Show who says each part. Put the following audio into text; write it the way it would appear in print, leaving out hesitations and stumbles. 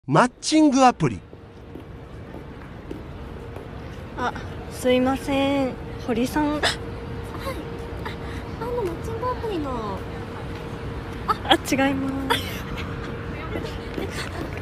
Speaker 1: マッチングアプリ。
Speaker 2: あ、すいません、堀さん。はい、
Speaker 3: マッチングアプリの。
Speaker 2: 違います。